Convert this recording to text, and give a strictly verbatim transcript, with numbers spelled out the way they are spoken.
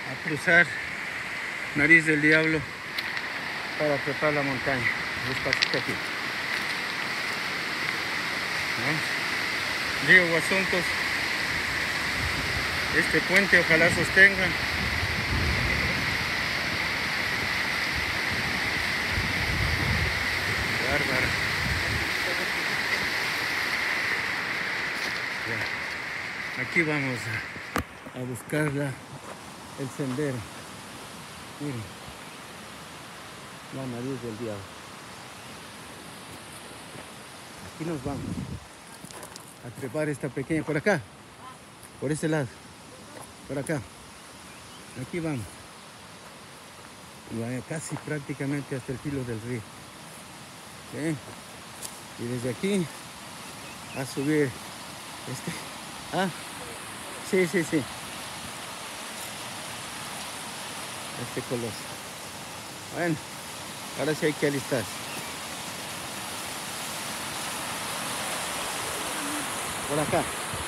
a cruzar Nariz del Diablo para trepar la montaña. Despacito aquí. ¿No? Río Guasuntos. Este puente ojalá sostenga. Bárbaro. Ya. Aquí vamos a, a buscar la, el sendero. Miren, la Nariz del Diablo. Aquí nos vamos a trepar esta pequeña, por acá, por ese lado, por acá. Aquí vamos. Y vaya casi prácticamente hasta el filo del río. ¿Sí? Y desde aquí a subir este. Ah, sí, sí, sí. Este coloso. Bueno, ahora sí hay que alistarse. Por acá.